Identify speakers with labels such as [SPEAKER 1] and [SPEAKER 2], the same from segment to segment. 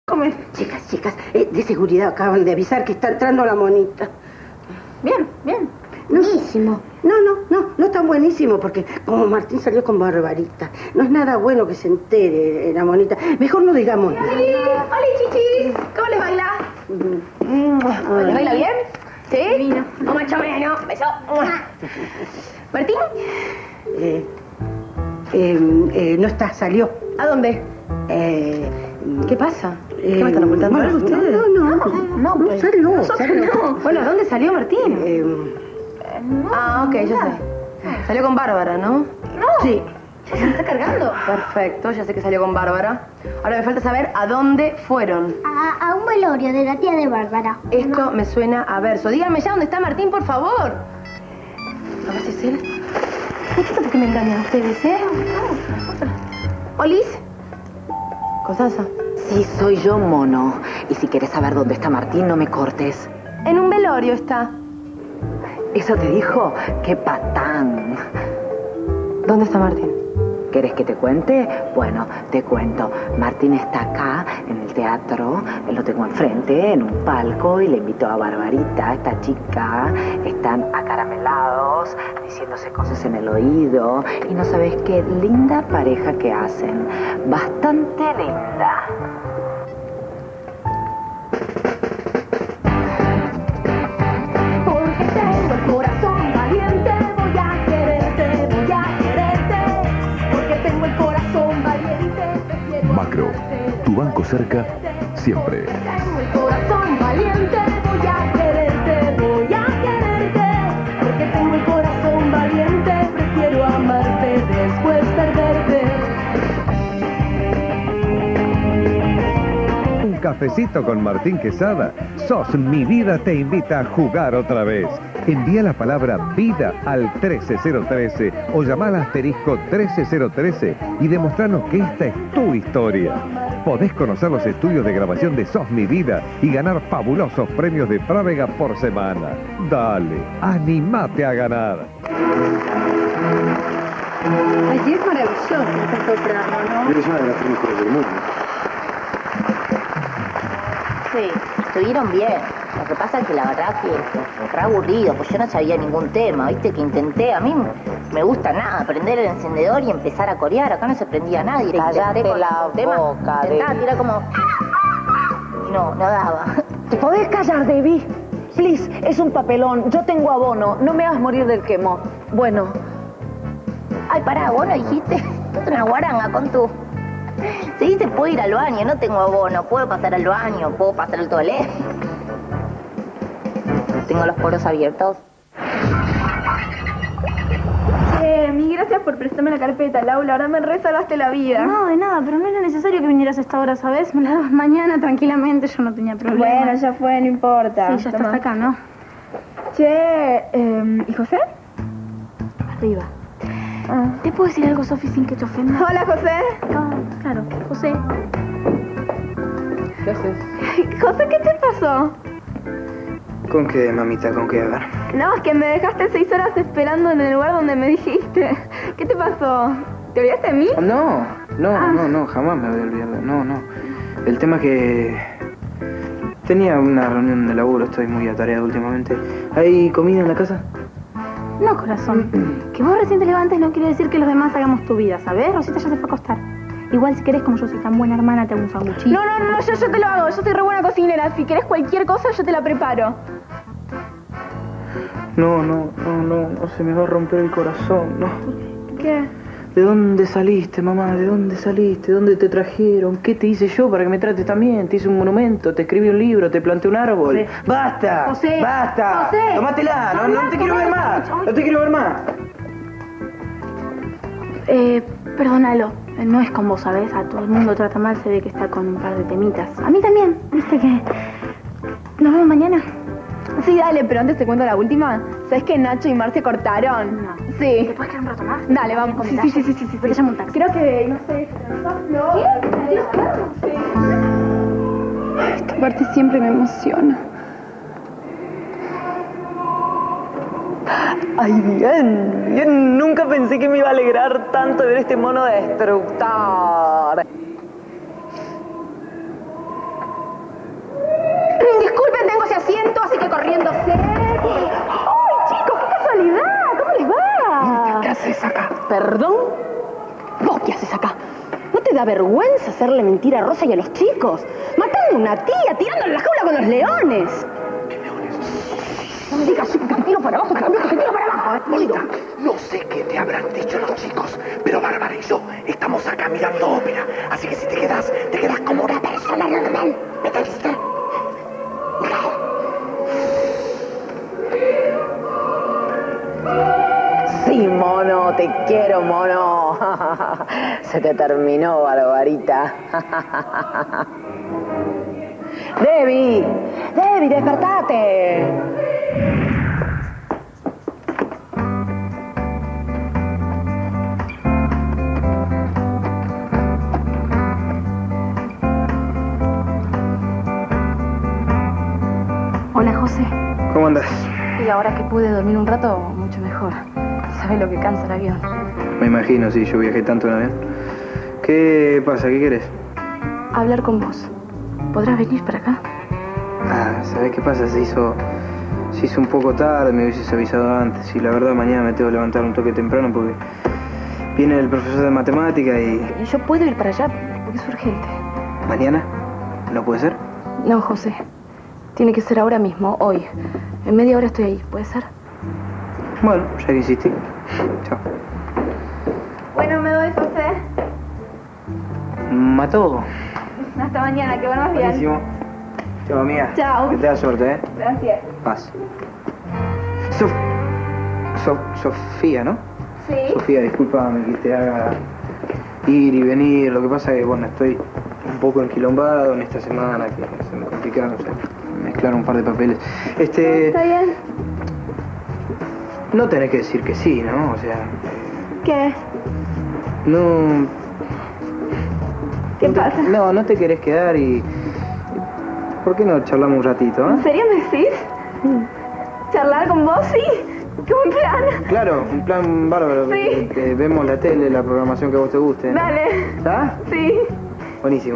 [SPEAKER 1] ¿Cómo es?
[SPEAKER 2] Chicas, de seguridad acaban de avisar que está entrando la monita.
[SPEAKER 1] Bien.
[SPEAKER 2] Buenísimo. No es tan buenísimo porque como Martín salió con Barbarita, no es nada bueno que se entere la monita. Mejor no digamos nada.
[SPEAKER 1] ¡Hola, chichis! ¿Cómo les baila? ¿Les baila bien? ¿Sí? Divino. No macho menos. Beso. ¿Martín?
[SPEAKER 2] No está, salió.
[SPEAKER 1] ¿A dónde? ¿Qué pasa? ¿Qué me están ocultando algo ustedes?
[SPEAKER 2] No, salió.
[SPEAKER 1] Bueno, ¿a dónde salió Martín? Ok, ya sé. Salió con Bárbara, ¿no? No.
[SPEAKER 2] Sí.
[SPEAKER 1] ¿Se está cargando? Perfecto, ya sé que salió con Bárbara. Ahora me falta saber a dónde fueron.
[SPEAKER 3] A un velorio de la tía de Bárbara.
[SPEAKER 1] Esto me suena a verso. Díganme ya dónde está Martín, por favor. A ver si es él. ¿Qué pasa? ¿Por qué me engañan ustedes, ¿Olis? ¿Cosaza?
[SPEAKER 4] Sí, soy yo, mono. Y si quieres saber dónde está Martín, no me cortes.
[SPEAKER 1] En un velorio está.
[SPEAKER 4] ¿Eso te dijo? ¡Qué patán!
[SPEAKER 1] ¿Dónde está Martín?
[SPEAKER 4] ¿Querés que te cuente? Bueno, te cuento. Martín está acá, en el teatro. Lo tengo enfrente, en un palco, y le invito a Barbarita, esta chica. Están acaramelados, diciéndose cosas en el oído. Y no sabes qué linda pareja que hacen. Bastante linda.
[SPEAKER 1] Porque tengo el corazón valiente, voy a quererte. Porque tengo el corazón valiente, prefiero
[SPEAKER 5] Macro, tu banco cerca siempre.
[SPEAKER 1] Tengo el corazón valiente, voy a quererte. Porque tengo el corazón valiente, prefiero amarte después perderte.
[SPEAKER 6] Un cafecito con Martín Quesada. Sos Mi Vida te invita a jugar otra vez. Envía la palabra vida al 13013 o llama al asterisco 13013 y demostranos que esta es tu historia. Podés conocer los estudios de grabación de Sos Mi Vida y ganar fabulosos premios de Frávega por semana. Dale, animate a ganar.
[SPEAKER 2] Allí es maravilloso esta soprano, ¿no?
[SPEAKER 7] Eres una de las mejores del mundo.
[SPEAKER 8] Sí, estuvieron bien. Lo que pasa es que la verdad que fue aburrido, pues yo no sabía ningún tema, viste, que intenté, a mí me gusta nada, prender el encendedor y empezar a corear, acá no se prendía nadie.
[SPEAKER 4] Cállate la boca,
[SPEAKER 8] intentaba tirar como... y no daba.
[SPEAKER 4] ¿Te podés callar, Debbie? Please, es un papelón, yo tengo abono, no me hagas morir del quemo. Bueno.
[SPEAKER 8] Ay, pará, vos no dijiste, esto es una guaranga con tu... Se dice puedo ir al baño, no tengo abono, puedo pasar al baño, puedo pasar al toilet. Tengo los poros abiertos.
[SPEAKER 1] Mil gracias por prestarme la carpeta, Lau, la verdad me resalvaste la vida.
[SPEAKER 3] No, de nada, pero no era necesario que vinieras a esta hora, ¿sabes? Me la dabas mañana tranquilamente, yo no tenía problema.
[SPEAKER 1] Bueno, ya fue, no importa.
[SPEAKER 3] Sí, ya estás acá, ¿no?
[SPEAKER 1] Che, ¿y José?
[SPEAKER 3] Arriba. ¿Te puedo decir algo, Sofi, sin que te ofenda?
[SPEAKER 1] Hola, José.
[SPEAKER 3] Claro, José.
[SPEAKER 7] ¿Qué haces?
[SPEAKER 1] José, ¿qué te pasó?
[SPEAKER 7] ¿Con qué, mamita? ¿Con qué? A ver.
[SPEAKER 1] No, es que me dejaste 6 horas esperando en el lugar donde me dijiste. ¿Qué te pasó? ¿Te olvidaste de mí?
[SPEAKER 7] No, jamás me voy a olvidar. No. El tema es que tenía una reunión de laburo, estoy muy atareado últimamente. ¿Hay comida en la casa?
[SPEAKER 3] No, corazón. Que vos recién te levantes no quiere decir que los demás hagamos tu vida, ¿sabes? Rosita ya se fue a acostar. Igual si querés, como yo soy tan buena hermana, te hago un sanguchito.
[SPEAKER 1] No, yo te lo hago. Yo soy re buena cocinera. Si querés cualquier cosa, yo te la preparo.
[SPEAKER 7] No, se me va a romper el corazón, no.
[SPEAKER 1] ¿Qué?
[SPEAKER 7] ¿De dónde saliste, mamá? ¿De dónde saliste? ¿Dónde te trajeron? ¿Qué te hice yo para que me trates también? Te hice un monumento, te escribí un libro, te planté un árbol.
[SPEAKER 3] José.
[SPEAKER 7] ¡Basta!
[SPEAKER 3] José.
[SPEAKER 7] ¡Basta!
[SPEAKER 3] José.
[SPEAKER 7] ¡Tómatela! No te quiero ver más. No te quiero ver más.
[SPEAKER 3] Perdónalo. No es con vos, ¿sabes? A todo el mundo trata mal, se ve que está con un par de temitas. A mí también, viste que... ¿Nos vemos mañana?
[SPEAKER 1] Sí, dale, pero antes te cuento la última. ¿Sabes que Nacho y Mar se cortaron?
[SPEAKER 3] No.
[SPEAKER 1] Sí.
[SPEAKER 3] ¿Te puedes quedar un rato más?
[SPEAKER 1] Dale, vamos. Sí.
[SPEAKER 3] Te llamo un taxi.
[SPEAKER 1] Creo que, no sé... ¿No? ¿Qué? Esta parte siempre me emociona.
[SPEAKER 4] Ay, bien. Nunca pensé que me iba a alegrar tanto ver este mono destructor.
[SPEAKER 9] ¿Perdón? ¿Vos qué haces acá? ¿No te da vergüenza hacerle mentira a Rosa y a los chicos? Matando a una tía, tirándola en la jaula con los leones.
[SPEAKER 10] ¿Qué leones?
[SPEAKER 9] No me digas, chico, que te tiro para abajo, que te tiro para abajo.
[SPEAKER 10] Bonita, no sé qué te habrán dicho los chicos, pero Bárbara y yo estamos acá mirando ópera. Así que si te quedas como una persona normal. ¿Me entendiste?
[SPEAKER 4] Sí, mono, te quiero, mono. Se te terminó, Barbarita. Debbie, despertate.
[SPEAKER 9] Hola, José.
[SPEAKER 7] ¿Cómo andas?
[SPEAKER 9] Y ahora que pude dormir un rato, mucho mejor. ¿Sabes lo que cansa el avión?
[SPEAKER 7] Me imagino, sí, yo viajé tanto en avión. ¿Qué pasa? ¿Qué querés?
[SPEAKER 9] Hablar con vos. ¿Podrás venir para acá?
[SPEAKER 7] Ah, ¿sabés qué pasa? Se hizo un poco tarde, me hubieses avisado antes. Y la verdad, mañana me tengo que levantar un toque temprano porque viene el profesor de matemática y...
[SPEAKER 9] Y yo puedo ir para allá porque es urgente.
[SPEAKER 7] ¿Mañana? ¿No puede ser?
[SPEAKER 9] No, José. Tiene que ser ahora mismo, hoy. En media hora estoy ahí, ¿puede ser?
[SPEAKER 7] Bueno, ya que insistí. Chao.
[SPEAKER 3] Bueno, me voy, José.
[SPEAKER 7] Mató.
[SPEAKER 3] Hasta mañana, que vuelvas bien.
[SPEAKER 7] Buenísimo. Chao, amiga.
[SPEAKER 3] Chao.
[SPEAKER 7] Que te da suerte, ¿eh?
[SPEAKER 3] Gracias.
[SPEAKER 7] Paz. Sofía, ¿no?
[SPEAKER 3] Sí.
[SPEAKER 7] Sofía, discúlpame que te haga ir y venir. Lo que pasa es que, bueno, estoy un poco enquilombado en esta semana, que se me complicaron, o sea, mezclar un par de papeles.
[SPEAKER 3] ¿Está bien?
[SPEAKER 7] No tenés que decir que sí, ¿no? O sea...
[SPEAKER 3] ¿Qué?
[SPEAKER 7] No...
[SPEAKER 3] ¿Qué pasa?
[SPEAKER 7] No, no te querés quedar y... ¿Por qué no charlamos un ratito,
[SPEAKER 3] ¿En serio me decís? ¿Charlar con vos? Sí. ¡Qué buen plan!
[SPEAKER 7] Claro, un plan bárbaro.
[SPEAKER 3] Sí.
[SPEAKER 7] Vemos la tele, la programación que a vos te guste, ¿no?
[SPEAKER 3] Dale.
[SPEAKER 7] ¿Está?
[SPEAKER 3] Sí.
[SPEAKER 7] Buenísimo.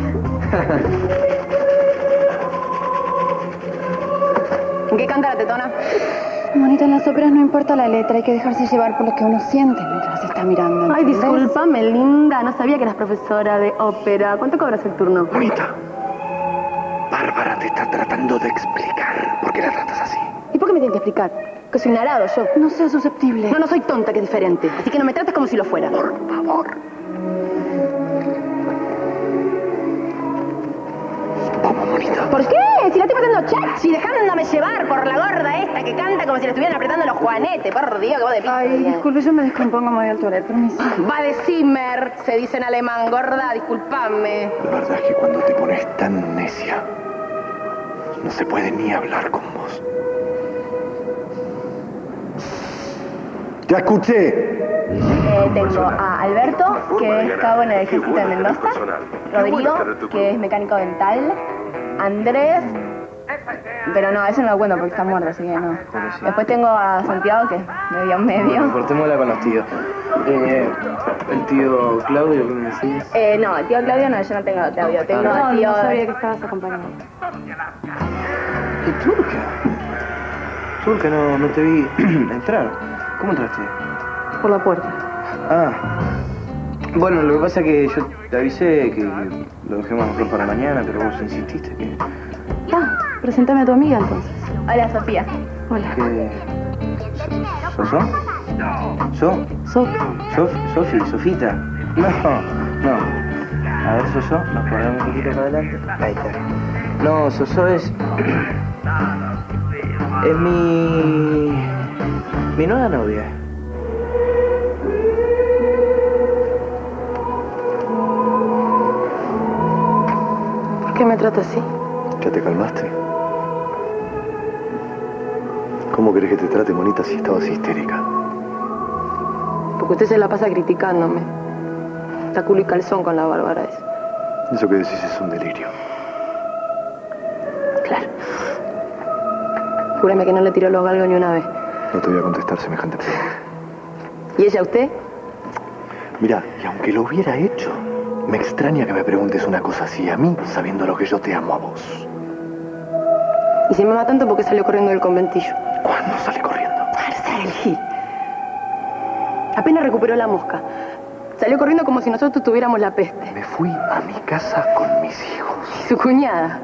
[SPEAKER 9] ¿En qué canta la tetona? Monita, en las óperas no importa la letra, hay que dejarse llevar por lo que uno siente mientras se está mirando.
[SPEAKER 3] Ay, discúlpame, linda. No sabía que eras profesora de ópera. ¿Cuánto cobras el turno?
[SPEAKER 10] Bonita, Bárbara te está tratando de explicar por qué la tratas así.
[SPEAKER 9] ¿Y por qué me tiene que explicar? Que soy un arado yo. No seas susceptible. No soy tonta, que es diferente. Así que no me trates como si lo fuera.
[SPEAKER 10] Por favor. Vamos, bonita.
[SPEAKER 9] ¿Por qué? Si la estoy metiendo chachi, dejándome llevar por la gorda esta que canta como si le estuvieran apretando los juanetes. Por Dios, que vos de pista.
[SPEAKER 2] Ay, disculpe, yo me descompongo, me voy al toilet, permiso.
[SPEAKER 9] Va de Zimmer, se dice en alemán, gorda, disculpame.
[SPEAKER 10] La verdad es que cuando te pones tan necia, no se puede ni hablar con vos. ¡Ya escuché!
[SPEAKER 3] Tengo a Alberto, que es cabo en el ejército de Mendoza. Rodrigo, que es mecánico dental. Andrés... Pero no, eso no lo cuento porque está muerto, así que no. Después tengo a Santiago, que es medio.
[SPEAKER 7] Cortémosla con los tíos. El tío Claudio, ¿qué me decís?
[SPEAKER 3] No, el tío Claudio no, yo no tengo Claudio. Tengo a tío...
[SPEAKER 9] No sabía que estabas acompañado.
[SPEAKER 7] ¿Y Turca? Turca, no te vi entrar. ¿Cómo entraste?
[SPEAKER 9] Por la puerta.
[SPEAKER 7] Ah. Bueno, lo que pasa es que yo te avisé que lo dejemos mejor para mañana, pero vos insististe que...
[SPEAKER 9] Preséntame a tu amiga entonces.
[SPEAKER 3] Hola, Sofía.
[SPEAKER 9] Hola.
[SPEAKER 7] que... ¿Sofi? ¿Sofita? No. A ver, Soso, nos ponemos un poquito para adelante. Ahí está. No, Soso es mi nueva novia.
[SPEAKER 9] ¿Por qué me trata así?
[SPEAKER 10] ¿Ya te calmaste? ¿Cómo querés que te trate, monita, si estabas histérica?
[SPEAKER 9] Porque usted se la pasa criticándome. Está culo y calzón con la Bárbara esa.
[SPEAKER 10] Eso que decís es un delirio.
[SPEAKER 9] Claro. Júreme que no le tiró los galgos ni una vez.
[SPEAKER 10] No te voy a contestar semejante pregunta.
[SPEAKER 9] ¿Y ella a usted?
[SPEAKER 10] Mira, y aunque lo hubiera hecho, me extraña que me preguntes una cosa así a mí, sabiendo lo que yo te amo a vos.
[SPEAKER 9] Y se me ama tanto porque salió corriendo del conventillo.
[SPEAKER 10] ¿Cuándo sale corriendo?
[SPEAKER 9] Arceli. Apenas recuperó la mosca. Salió corriendo como si nosotros tuviéramos la peste.
[SPEAKER 10] Me fui a mi casa con mis hijos.
[SPEAKER 9] Y su cuñada.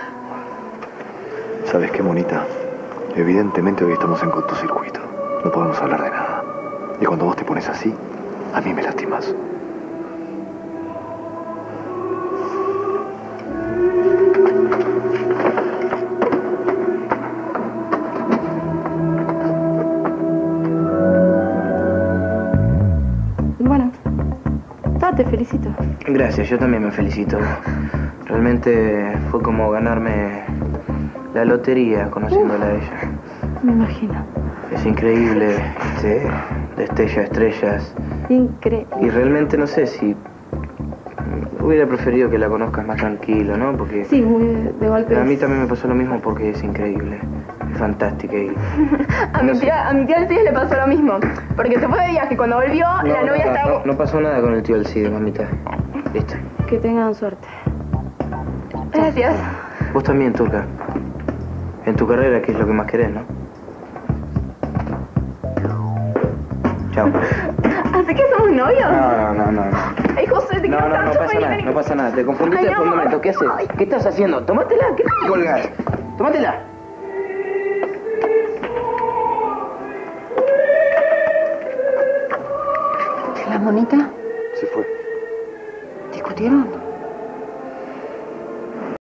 [SPEAKER 10] ¿Sabes qué, monita? Evidentemente hoy estamos en cortocircuito. No podemos hablar de nada. Y cuando vos te pones así, a mí me lastimas.
[SPEAKER 9] Bueno, te felicito.
[SPEAKER 7] Gracias, yo también me felicito. Realmente fue como ganarme la lotería conociéndola a ella.
[SPEAKER 9] Me imagino.
[SPEAKER 7] Es increíble, destella estrellas.
[SPEAKER 9] Increíble.
[SPEAKER 7] Y realmente no sé si hubiera preferido que la conozcas más tranquilo, ¿no? Porque
[SPEAKER 9] sí, muy de golpe.
[SPEAKER 7] A mí también me pasó lo mismo porque es increíble, es fantástica y...
[SPEAKER 3] a mi tía Alcides le pasó lo mismo, porque se fue de viaje, cuando volvió la novia estaba...
[SPEAKER 7] No pasó nada con el tío Alcides, mamita. Listo.
[SPEAKER 9] Que tengan suerte.
[SPEAKER 3] Gracias.
[SPEAKER 7] Vos también, Turca. En tu carrera, que es lo que más querés, ¿no? Chao.
[SPEAKER 3] ¿Así que somos novios?
[SPEAKER 7] No.
[SPEAKER 3] Ay, José, te quiero tanto.
[SPEAKER 7] No pasa nada. Te confundiste por un momento. ¿Qué haces? ¿Qué estás haciendo? Tómatela. ¿Qué te colgás? Tómatela.
[SPEAKER 9] ¿La monita?